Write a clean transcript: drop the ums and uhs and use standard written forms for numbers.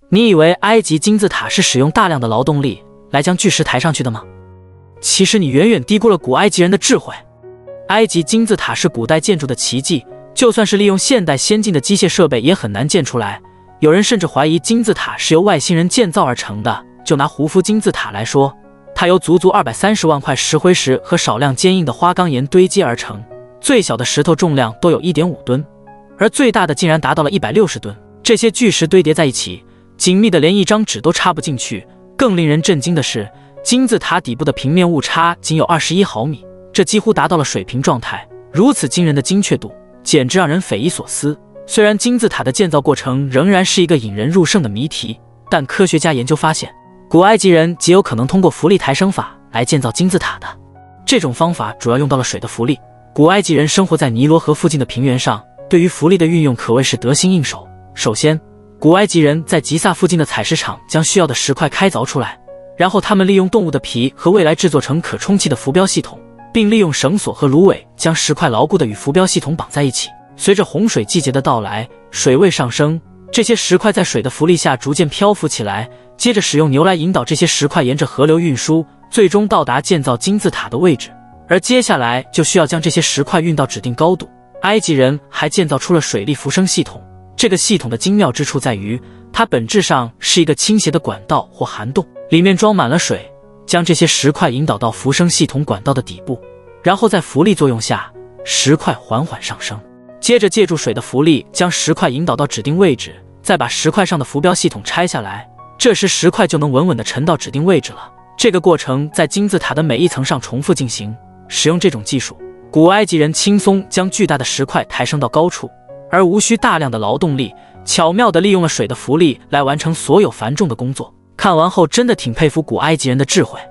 你以为埃及金字塔是使用大量的劳动力来将巨石抬上去的吗？其实你远远低估了古埃及人的智慧。埃及金字塔是古代建筑的奇迹，就算是利用现代先进的机械设备也很难建出来。有人甚至怀疑金字塔是由外星人建造而成的。就拿胡夫金字塔来说，它由足足230万块石灰石和少量坚硬的花岗岩堆积而成，最小的石头重量都有 1.5 吨，而最大的竟然达到了160吨。这些巨石堆叠在一起，紧密的连一张纸都插不进去。更令人震惊的是，金字塔底部的平面误差仅有21毫米，这几乎达到了水平状态。如此惊人的精确度，简直让人匪夷所思。虽然金字塔的建造过程仍然是一个引人入胜的谜题，但科学家研究发现，古埃及人极有可能通过浮力抬升法来建造金字塔的。这种方法主要用到了水的浮力。古埃及人生活在尼罗河附近的平原上，对于浮力的运用可谓是得心应手。首先，古埃及人在吉萨附近的采石场将需要的石块开凿出来，然后他们利用动物的皮和未来制作成可充气的浮标系统，并利用绳索和芦苇将石块牢固地与浮标系统绑在一起。随着洪水季节的到来，水位上升，这些石块在水的浮力下逐渐漂浮起来，接着使用牛来引导这些石块沿着河流运输，最终到达建造金字塔的位置。而接下来就需要将这些石块运到指定高度。埃及人还建造出了水力浮升系统，这个系统的精妙之处在于，它本质上是一个倾斜的管道或涵洞，里面装满了水，将这些石块引导到浮升系统管道的底部，然后在浮力作用下，石块缓缓上升。接着借助水的浮力将石块引导到指定位置，再把石块上的浮标系统拆下来，这时石块就能稳稳地沉到指定位置了。这个过程在金字塔的每一层上重复进行。使用这种技术，古埃及人轻松将巨大的石块抬升到高处，而无需大量的劳动力，巧妙地利用了水的浮力来完成所有繁重的工作。看完后真的挺佩服古埃及人的智慧。